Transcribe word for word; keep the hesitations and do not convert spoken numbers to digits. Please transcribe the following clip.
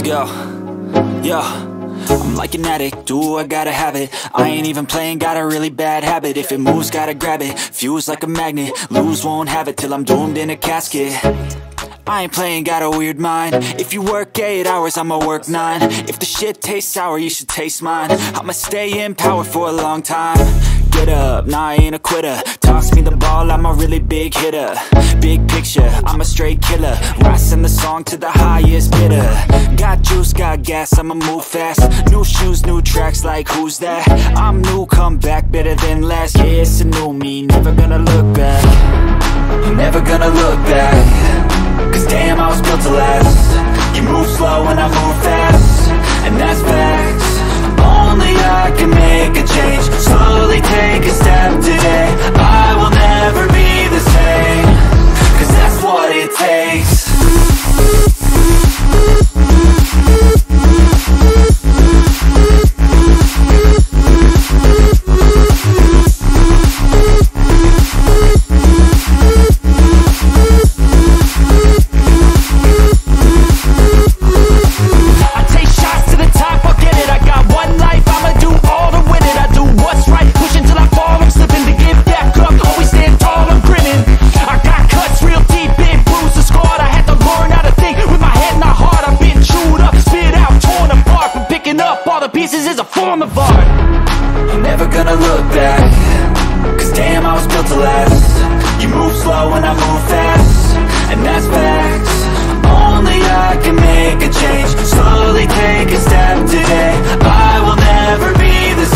Yo, yo, I'm like an addict, do I gotta have it. I ain't even playing, got a really bad habit. If it moves, gotta grab it, fuse like a magnet. Lose, won't have it till I'm doomed in a casket. I ain't playing, got a weird mind. If you work eight hours, I'ma work nine. If the shit tastes sour, you should taste mine. I'ma stay in power for a long time. Get up, nah, I ain't a quitter. Toss me the ball, I'm a really big hitter. Big picture, I'm a straight killer. Rising the song to the highest bidder. Got juice, got gas, I'ma move fast. New shoes, new tracks, like who's that? I'm new, come back, better than last. Yeah, it's a new me, never gonna look back. Never gonna look back. Cause damn, I was built to last. You move slow and I move fast, and that's facts. Only I can make a change. Slowly take a step today. I will never be the same, cause that's what it takes. Pieces is a form of art. I'm never gonna look back. Cause damn, I was built to last. You move slow and I move fast, and that's facts. Only I can make a change. Slowly take a step today. I will never be the